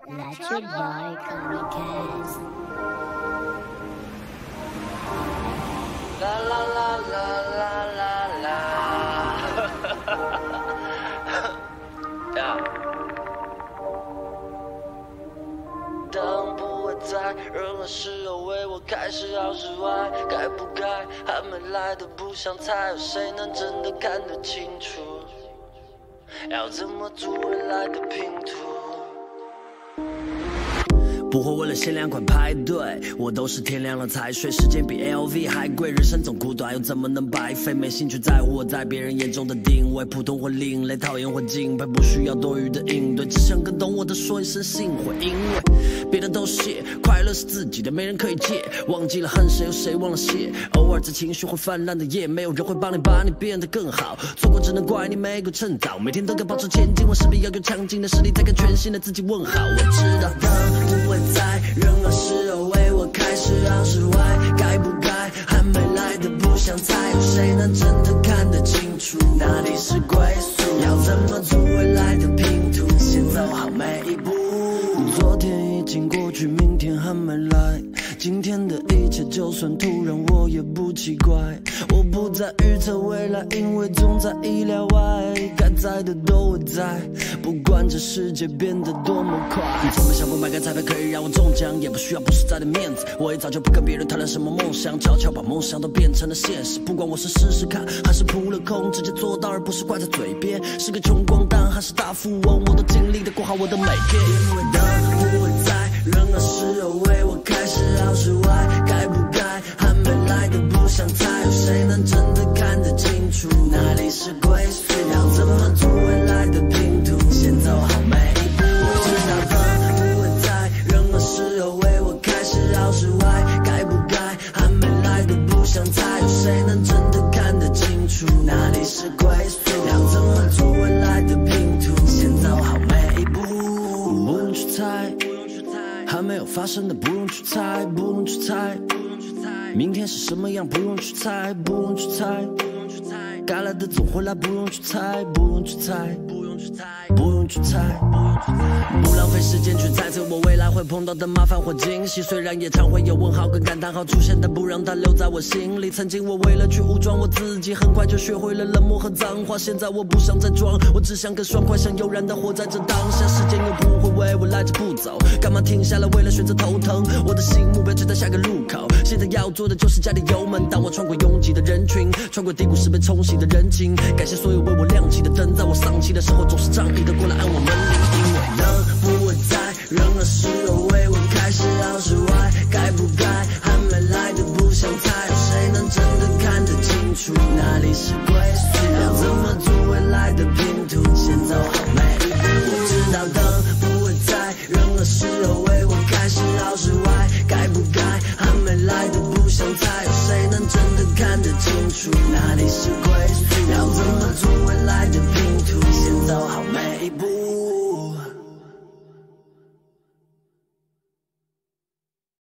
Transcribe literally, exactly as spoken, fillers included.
Let your boy kamikaze. La la la la la la la. yeah. 当不会在任何时候为我开始好是坏，该不该还没来的不想猜，有谁能真的看得清楚？要怎么组未来的拼图？不会为了限量款排队，我都是天亮了才睡。时间比 L V 还贵，人生总苦短，又怎么能白费？没兴趣在乎我在别人眼中的定位，普通或另类，讨厌或敬佩，不需要多余的应对，只想跟懂我的说一声幸会。因为别的都谢，快乐是自己的，没人可以借。忘记了恨谁，有谁忘了谢？偶尔在情绪会泛滥的夜，没有人会帮你把你变得更好。错过只能怪你没够趁早，每天都该保持前进，我势必要有强劲的实力，再跟全新的自己问好。我知道的不会在任何时候为我开始好是坏，该不该还没来的不想猜，有谁能真的看得清楚？哪里是归宿？要怎么组未来的拼图？先走好每一步。昨天已经过去，明天还没来，今天的一切就算突然我也不奇怪。我不再预测未来，因为总在意料外，该在的都会在，不管这世界变得多么快。从没想过买个彩票可以让我中奖，也不需要不实在的面子，我也早就不跟别人谈论什么梦想，悄悄把梦想都变成了现实。不管我是试试看还是扑了空，直接做到而不是挂在嘴边，是个穷光蛋还是大富翁，我都尽力的过好我的每天。因为当不会在任何时候为我开始好是坏，该不该还没来的不想猜，有谁能真的看得清楚？哪里是归宿？要怎么组未来的拼图？先走好每一步。我知道的不会在任何时候为我开始好是坏，该不该还没来的不想猜，有谁能真的看得清楚？哪里是归宿？要怎么组未来的拼图？先走好每一步。不用去猜，还没有发生的不用去猜，不用去猜，明天是什么样不用去猜，不用去猜，该来的总会来，不用去猜，不用去猜，不用去猜，不用去猜，不浪费时间去猜测我未来会碰到的麻烦或惊喜。虽然也常会有问号跟感叹号出现，但不让它留在我心里。曾经我为了去武装我自己，很快就学会了冷漠和脏话。现在我不想再装，我只想更爽快，想悠然的活在这当下。时间又不会为我赖着不走，干嘛停下来为了选择头疼？我的新目标就在下个路口，现在要做的就是加点油门。当我穿过拥挤的人群，穿过低谷时被冲洗的人情，感谢所有为我亮起的灯，在我丧气的时候总是仗义的过来按我门铃。因为能不会在任何时候为我开始好是坏，该不该还没来的不想猜，有谁能真的看得清楚？哪里是归宿？要怎么组未来的拼图？先走好每一步。我知道的不会在任何时候为我开始好是坏，该不该还没来的不想猜，有谁能真的看得清楚？哪里是归宿？要怎